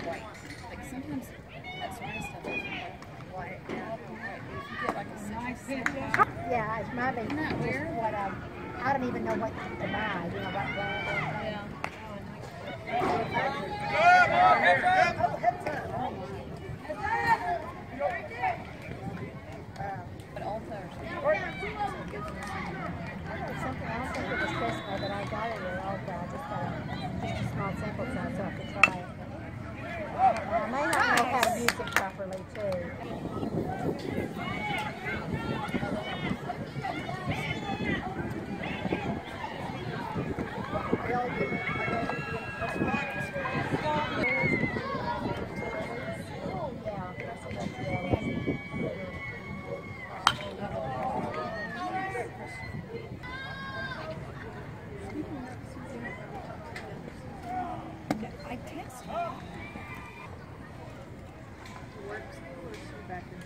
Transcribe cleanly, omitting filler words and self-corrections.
white. Like sometimes that sort of stuff is white. Yeah, white. If you get like a citrus sample. Yeah, it might be. Isn't that weird? What I don't even know what to buy. You know what brand? Yeah. But Ulta or something. Something else I think it was Crisco, but I got it at Ulta. I just got a small sample size so I could try it. I may not know how to use it properly too. I texted you.